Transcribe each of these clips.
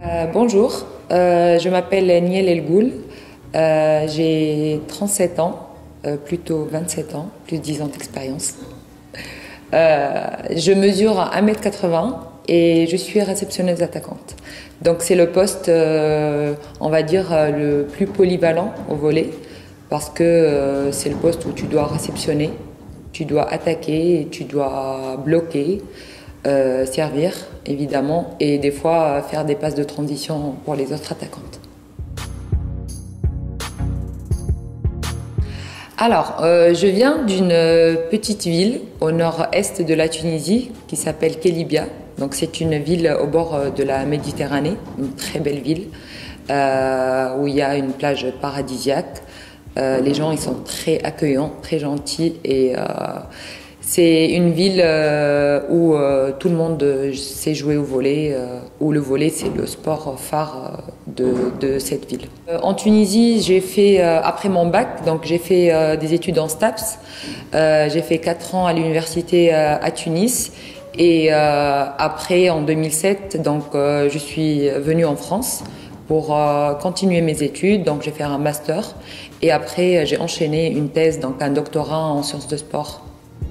Bonjour, je m'appelle Niel Elgoul, j'ai 37 ans, plutôt 27 ans, plus 10 ans d'expérience. Je mesure 1,80 m et je suis réceptionneuse attaquante. Donc c'est le poste, on va dire, le plus polyvalent au volley parce que c'est le poste où tu dois réceptionner, tu dois attaquer, tu dois bloquer. Servir évidemment et des fois faire des passes de transition pour les autres attaquantes. Alors, je viens d'une petite ville au nord-est de la Tunisie qui s'appelle Kelibia. Donc c'est une ville au bord de la Méditerranée, une très belle ville où il y a une plage paradisiaque. Les gens ils sont très accueillants, très gentils et c'est une ville où tout le monde sait jouer au volley, où le volley c'est le sport phare de cette ville. En Tunisie, j'ai fait, après mon bac, donc j'ai fait des études en STAPS. J'ai fait 4 ans à l'université à Tunis. Et après, en 2007, donc, je suis venue en France pour continuer mes études. Donc j'ai fait un master. Et après, j'ai enchaîné une thèse, donc un doctorat en sciences de sport.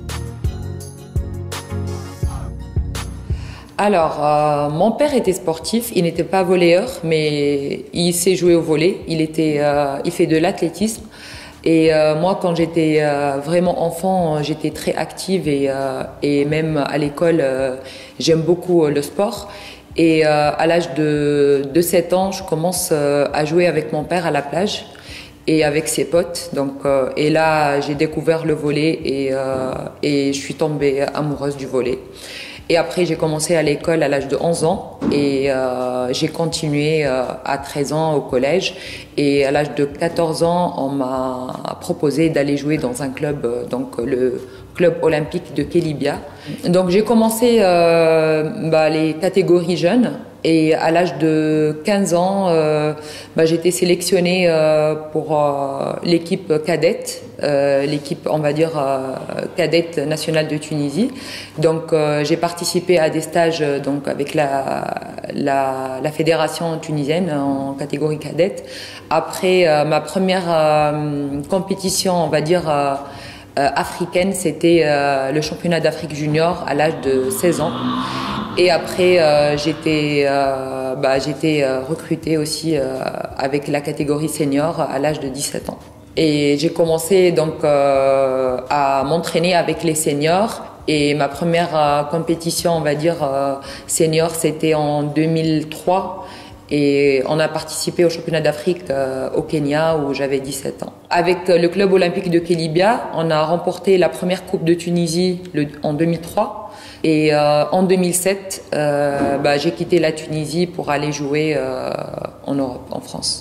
Alors, mon père était sportif, il n'était pas volleyeur, mais il sait jouer au volley. Il fait de l'athlétisme. Et moi, quand j'étais vraiment enfant, j'étais très active et même à l'école, j'aime beaucoup le sport. Et à l'âge de 7 ans, je commence à jouer avec mon père à la plage et avec ses potes. Donc, et là, j'ai découvert le volley et je suis tombée amoureuse du volley. Et après, j'ai commencé à l'école à l'âge de 11 ans et j'ai continué à 13 ans au collège. Et à l'âge de 14 ans, on m'a proposé d'aller jouer dans un club, donc le club olympique de Kelibia. Donc j'ai commencé les catégories jeunes. Et à l'âge de 15 ans, j'étais sélectionnée pour l'équipe cadette, l'équipe, on va dire, cadette nationale de Tunisie. Donc, j'ai participé à des stages donc, avec la fédération tunisienne en catégorie cadette. Après, ma première compétition, on va dire, africaine, c'était le championnat d'Afrique junior à l'âge de 16 ans. Et après, j'étais recrutée aussi avec la catégorie senior à l'âge de 17 ans. Et j'ai commencé donc à m'entraîner avec les seniors. Et ma première compétition, on va dire, senior, c'était en 2003. Et on a participé au championnat d'Afrique au Kenya où j'avais 17 ans. Avec le club olympique de Kelibia, on a remporté la première Coupe de Tunisie en 2003. Et en 2007, j'ai quitté la Tunisie pour aller jouer en Europe, en France.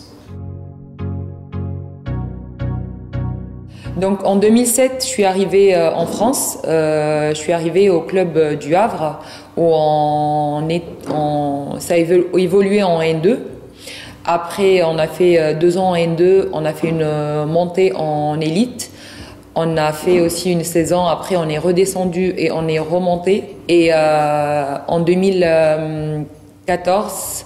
Donc en 2007, je suis arrivée en France. Je suis arrivée au club du Havre où ça a évolué en N2. Après, on a fait 2 ans en N2. On a fait une montée en élite. On a fait aussi une saison. Après, on est redescendu et on est remonté. Et en 2014.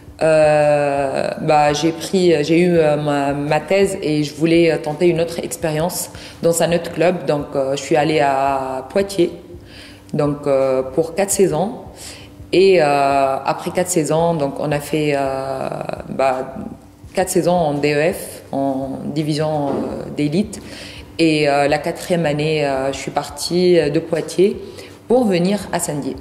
J'ai eu ma thèse et je voulais tenter une autre expérience dans un autre club. Donc, je suis allée à Poitiers donc, pour 4 saisons. Et après 4 saisons, donc, on a fait 4 saisons en DEF, en division d'élite. Et la 4e année, je suis partie de Poitiers pour venir à Saint-Dié.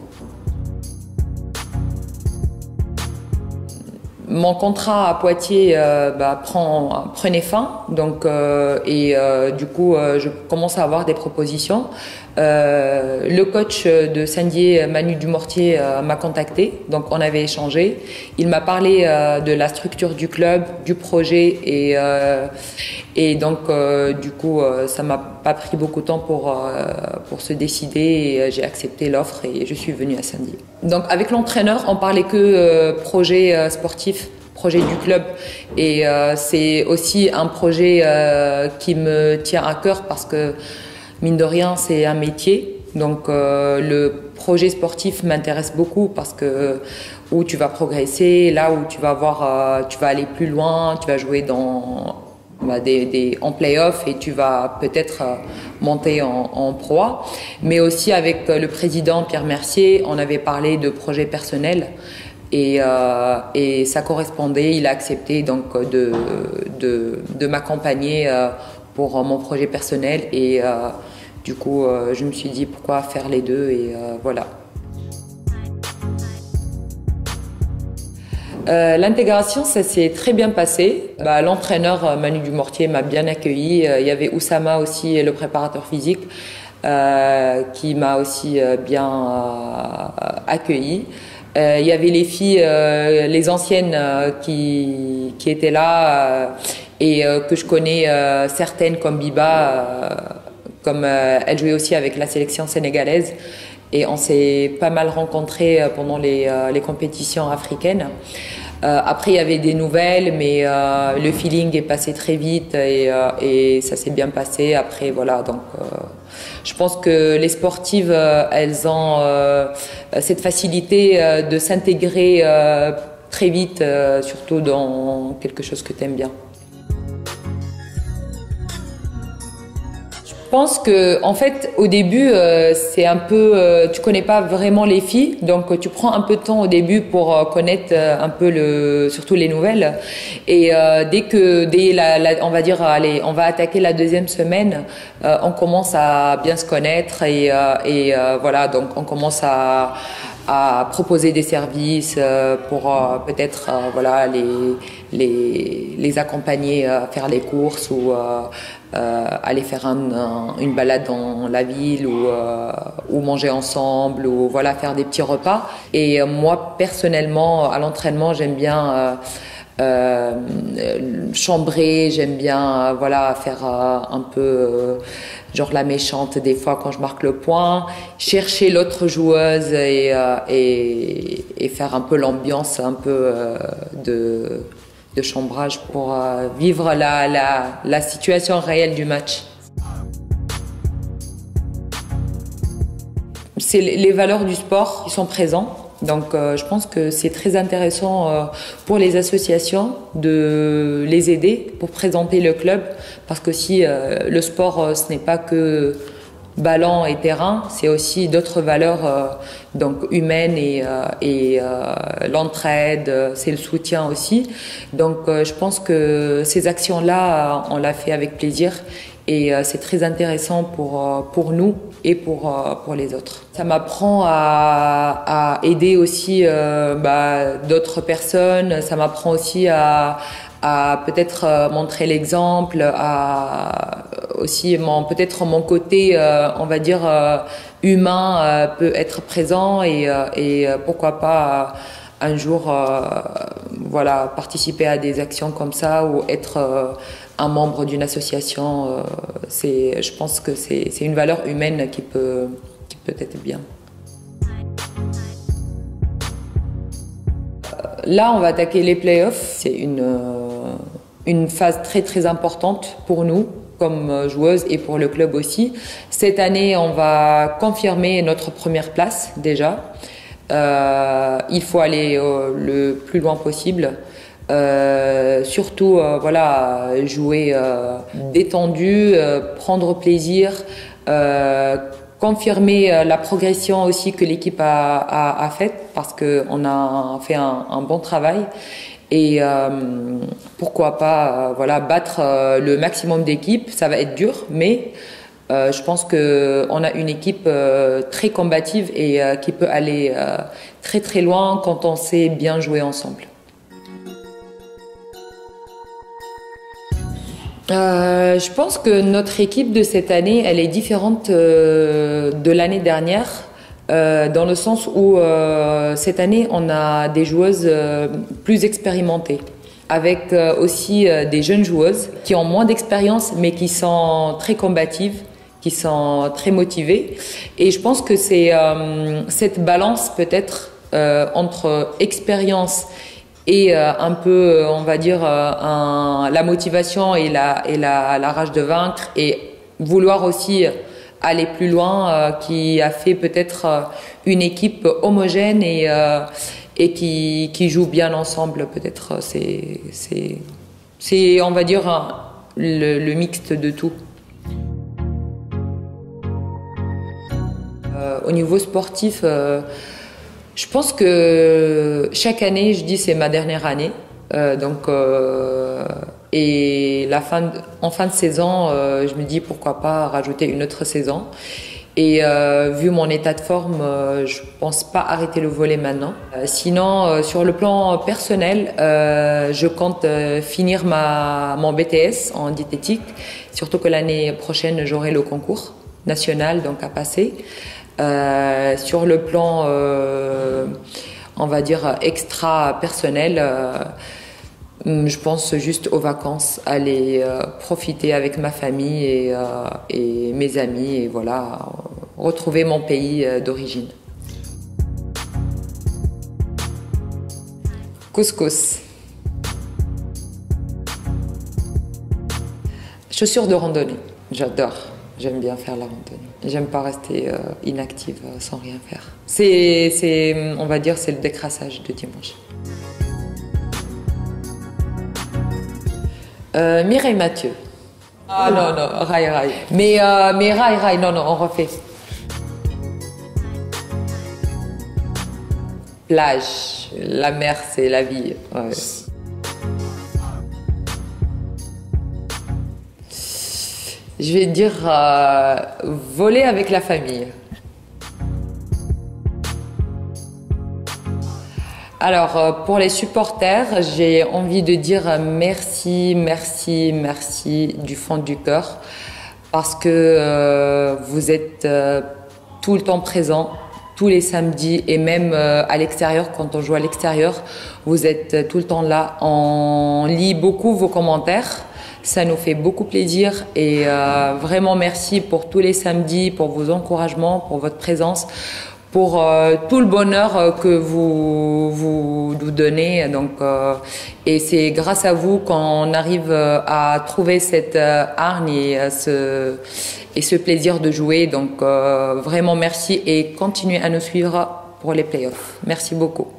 Mon contrat à Poitiers prenait fin, donc du coup je commence à avoir des propositions. Le coach de Saint-Dié, Manu Dumortier, m'a contacté, donc on avait échangé. Il m'a parlé de la structure du club, du projet et donc du coup ça m'a pas pris beaucoup de temps pour se décider et j'ai accepté l'offre et je suis venue à Saint-Dié. Donc avec l'entraîneur, on parlait que projet sportif, projet du club et c'est aussi un projet qui me tient à cœur parce que mine de rien c'est un métier. Donc le projet sportif m'intéresse beaucoup parce que où tu vas progresser, là où tu vas tu vas aller plus loin, tu vas jouer dans en play-off et tu vas peut-être monter en Pro A. Mais aussi avec le président Pierre Mercier, on avait parlé de projets personnels et ça correspondait. Il a accepté donc de m'accompagner pour mon projet personnel et du coup je me suis dit pourquoi faire les deux et voilà. L'intégration, ça s'est très bien passé. L'entraîneur Manu Dumortier m'a bien accueilli. Il y avait Oussama aussi, le préparateur physique, qui m'a aussi bien accueilli. Il y avait les filles, les anciennes qui étaient là et que je connais certaines comme Biba, comme elle jouait aussi avec la sélection sénégalaise. Et on s'est pas mal rencontrés pendant les compétitions africaines. Après, il y avait des nouvelles, mais le feeling est passé très vite et ça s'est bien passé. Après, voilà, donc je pense que les sportives, elles ont cette facilité de s'intégrer très vite, surtout dans quelque chose que tu aimes bien. Je pense que, en fait, au début, c'est un peu, tu connais pas vraiment les filles, donc tu prends un peu de temps au début pour connaître un peu surtout les nouvelles. Et on va dire, allez, on va attaquer la deuxième semaine, on commence à bien se connaître et voilà, donc on commence à proposer des services pour peut-être voilà les accompagner à faire les courses ou aller faire une balade dans la ville ou manger ensemble ou voilà faire des petits repas. Et moi personnellement à l'entraînement j'aime bien chambrer, j'aime bien voilà faire un peu genre la méchante des fois quand je marque le point, chercher l'autre joueuse et faire un peu l'ambiance un peu de chambrage pour vivre la situation réelle du match. C'est les valeurs du sport qui sont présentes. Donc je pense que c'est très intéressant pour les associations de les aider pour présenter le club parce que si le sport ce n'est pas que ballon et terrain, c'est aussi d'autres valeurs donc humaines et l'entraide, c'est le soutien aussi. Donc je pense que ces actions-là, on l'a fait avec plaisir. Et c'est très intéressant pour nous et pour les autres. Ça m'apprend à aider aussi d'autres personnes. Ça m'apprend aussi à peut-être montrer l'exemple, à aussi peut-être mon côté, on va dire, humain peut être présent et pourquoi pas un jour voilà, participer à des actions comme ça ou être un membre d'une association, je pense que c'est une valeur humaine qui peut être bien. Là, on va attaquer les playoffs. C'est une phase très très importante pour nous comme joueuses et pour le club aussi. Cette année, on va confirmer notre première place déjà. Il faut aller le plus loin possible. Surtout voilà, jouer détendu, prendre plaisir, confirmer la progression aussi que l'équipe a faite parce qu'on a fait un bon travail et pourquoi pas voilà, battre le maximum d'équipes. Ça va être dur, mais je pense qu'on a une équipe très combative et qui peut aller très très loin quand on sait bien jouer ensemble. Je pense que notre équipe de cette année, elle est différente de l'année dernière, dans le sens où cette année, on a des joueuses plus expérimentées, avec aussi des jeunes joueuses qui ont moins d'expérience, mais qui sont très combatives, qui sont très motivées. Et je pense que c'est cette balance peut-être entre expérience et un peu, on va dire, la motivation et la rage de vaincre et vouloir aussi aller plus loin qui a fait peut-être une équipe homogène et qui jouent bien ensemble. Peut-être c'est on va dire le mixte de tout. Au niveau sportif, je pense que chaque année, je dis c'est ma dernière année. Et en fin de saison, je me dis pourquoi pas rajouter une autre saison. Et vu mon état de forme, je pense pas arrêter le volley maintenant. Sinon, sur le plan personnel, je compte finir mon BTS en diététique. Surtout que l'année prochaine, j'aurai le concours national donc à passer. Sur le plan, on va dire extra personnel. Je pense juste aux vacances, aller profiter avec ma famille et mes amis et voilà, retrouver mon pays d'origine. Couscous. Chaussures de randonnée, j'adore. J'aime bien faire la randonnée. J'aime pas rester inactive sans rien faire. On va dire, c'est le décrassage de dimanche. Mireille Mathieu. Ah non, non, Rai. Mais Rai, non, on refait. Plage, la mer, c'est la vie. Ouais. Je vais dire voler avec la famille. Alors, pour les supporters, j'ai envie de dire merci du fond du cœur parce que vous êtes tout le temps présents, tous les samedis et même à l'extérieur, quand on joue à l'extérieur, vous êtes tout le temps là. On lit beaucoup vos commentaires, ça nous fait beaucoup plaisir et vraiment merci pour tous les samedis, pour vos encouragements, pour votre présence, pour tout le bonheur que vous nous donnez. Donc, et c'est grâce à vous qu'on arrive à trouver cette hargne et ce plaisir de jouer. Donc, vraiment merci et continuez à nous suivre pour les playoffs. Merci beaucoup.